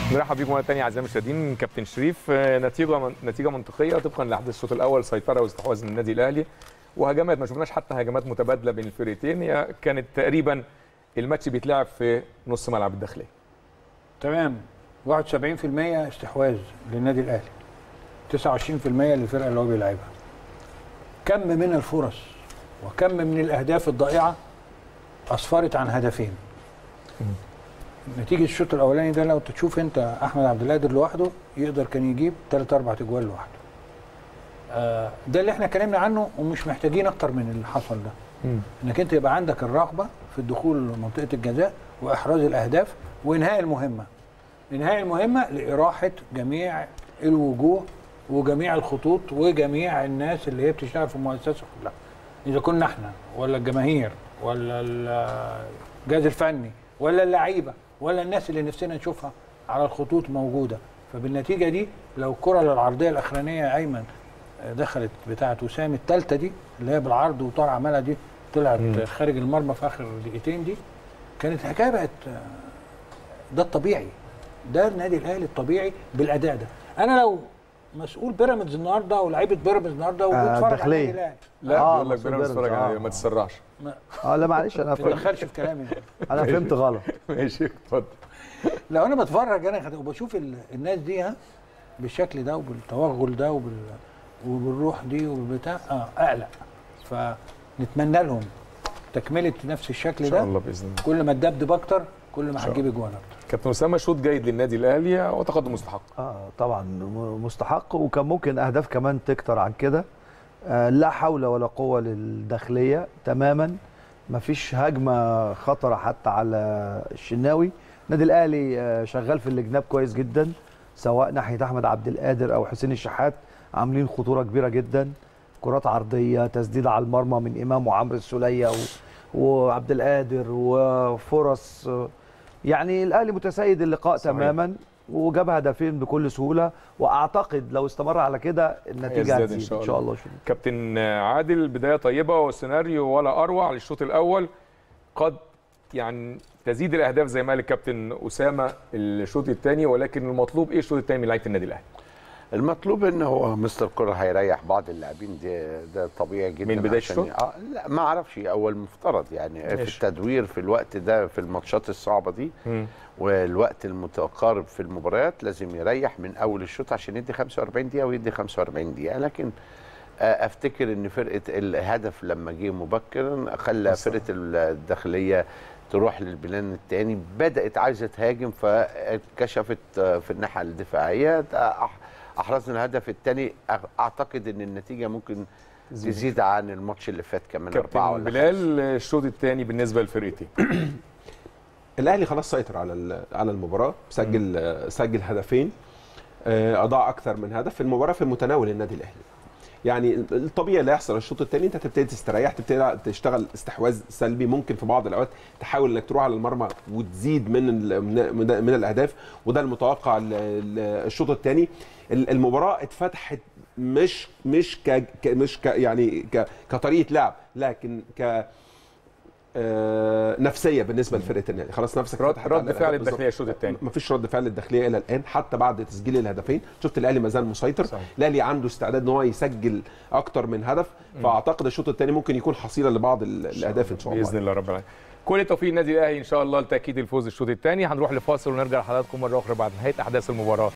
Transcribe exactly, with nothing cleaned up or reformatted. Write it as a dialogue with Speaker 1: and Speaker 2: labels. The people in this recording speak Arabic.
Speaker 1: نرحب بيكم مره ثانيه اعزائي المشاهدين. كابتن شريف، نتيجه نتيجه منطقيه طبقا لاحداث الشوط الاول، سيطره واستحواذ من النادي الاهلي وهجمات، ما شفناش حتى هجمات متبادله بين الفريقين، هي كانت تقريبا الماتش بيتلعب في نص ملعب الداخليه.
Speaker 2: تمام. واحد وسبعين في المية استحواذ للنادي الاهلي، تسعة وعشرين في المية للفرقه اللي هو بيلعبها. كم من الفرص وكم من الاهداف الضائعه اسفرت عن هدفين. نتيجه الشوط الاولاني ده لو تشوف انت احمد عبد القادر لوحده يقدر كان يجيب ثلاث اربع اجوال لوحده. آه ده اللي احنا اتكلمنا عنه ومش محتاجين اكتر من اللي حصل ده. مم. انك انت يبقى عندك الرغبه في الدخول لمنطقه الجزاء واحراز الاهداف وانهاء المهمه. انهاء المهمه لاراحه جميع الوجوه وجميع الخطوط وجميع الناس اللي هي بتشتغل في المؤسسه كلها. اذا كنا احنا ولا الجماهير ولا الجهاز الفني ولا اللعيبه ولا الناس اللي نفسنا نشوفها على الخطوط موجوده. فبالنتيجه دي لو الكره العرضيه الاخرانيه يا ايمن دخلت بتاعه وسام الثالثه دي اللي هي بالعرض وطار عملها دي طلعت مم. خارج المرمى في اخر دقيقتين دي، كانت الحكايه بقت ده الطبيعي. ده النادي الاهلي الطبيعي بالاداء ده. انا لو مسؤول بيراميدز النهارده ولاعيبه بيراميدز النادي وبتفرج على النادي الاهلي،
Speaker 1: لا آه بيقول لك بيراميدز اتفرج عليه ما تسرعش.
Speaker 2: اه لا معلش انا ما تدخلش في كلامي.
Speaker 3: انا فهمت غلط.
Speaker 1: ماشي اتفضل.
Speaker 2: لو انا بتفرج انا وبشوف الناس دي ها بالشكل ده وبالتوغل ده وبال وبالروح دي وبالبتاع اه اقلق. فنتمنى لهم تكمله نفس الشكل ده ان
Speaker 1: شاء الله باذن الله.
Speaker 2: كل ما تدبدب اكتر كل ما هتجيب اجوان اكتر.
Speaker 1: كابتن اسامه، شوط جيد للنادي الاهلي وتقدم مستحق.
Speaker 3: اه طبعا مستحق، وكان ممكن اهداف كمان تكتر عن كده. آه لا حول ولا قوه للداخليه تماما، ما فيش هجمه خطره حتى على الشناوي. النادي الاهلي آه شغال في الجناب كويس جدا، سواء ناحيه احمد عبد القادر او حسين الشحات، عاملين خطوره كبيره جدا، كرات عرضيه، تسديده على المرمى من امام وعمرو السوليه وعبد القادر وفرص. يعني الاهلي متسيد اللقاء صحيح. تماما، وجاب هدفين بكل سهوله، واعتقد لو استمر على كده النتيجه هتزيد ان شاء, إن شاء الله. شو.
Speaker 1: كابتن عادل، بدايه طيبه وسيناريو ولا اروع للشوط الاول، قد يعني تزيد الاهداف زي ما قال الكابتن اسامه الشوط الثاني، ولكن المطلوب ايه الشوط الثاني من لعيبه النادي الاهلي؟
Speaker 4: المطلوب ان هو مستر كولر هيريح بعض اللاعبين، ده ده طبيعي جدا
Speaker 1: من بدايه الشوط.
Speaker 4: آه لا ما اعرفش، او المفترض يعني ماشي. في التدوير في الوقت ده في الماتشات الصعبه دي م. والوقت المتقارب في المباريات لازم يريح من اول الشوط عشان يدي خمسة وأربعين دقيقه ويدي خمسة وأربعين دقيقه. لكن افتكر ان فرقه الهدف لما جه مبكرا خلى فرقه الداخليه تروح للبلان الثاني، بدات عايزه تهاجم فكشفت في الناحيه الدفاعيه، احرزنا الهدف الثاني. اعتقد ان النتيجه ممكن تزيد عن الماتش اللي فات كمان أربعة ولا
Speaker 1: بلال، الشوط الثاني بالنسبه للفرقتين.
Speaker 5: الاهلي خلاص سيطر على على المباراه، سجل سجل هدفين، اضاع اكثر من هدف في المباراه في متناول النادي الاهلي. يعني الطبيعي اللي هيحصل الشوط الثاني انت تبتدي تستريح، تبتدي تشتغل استحواذ سلبي، ممكن في بعض الاوقات تحاول انك تروح على المرمى وتزيد من من الاهداف، وده المتوقع الشوط الثاني. المباراه اتفتحت مش مش ك مش ك يعني ك كطريقه لعب، لكن ك نفسيه بالنسبه لفرقه النادي. خلاص نفسك
Speaker 1: رد, رد فعل الداخليه الشوط الثاني،
Speaker 5: مفيش رد فعل الداخليه الى الان حتى بعد تسجيل الهدفين. شفت الاهلي ما زال مسيطر، الاهلي عنده استعداد ان هو يسجل اكتر من هدف، فاعتقد الشوط الثاني ممكن يكون حصيله لبعض الاهداف ان شاء الله
Speaker 1: باذن الله رب العالمين. كل التوفيق للنادي الاهلي ان شاء الله لتاكيد الفوز الشوط الثاني. هنروح لفاصل ونرجع لحضراتكم مره اخرى بعد نهايه احداث المباراه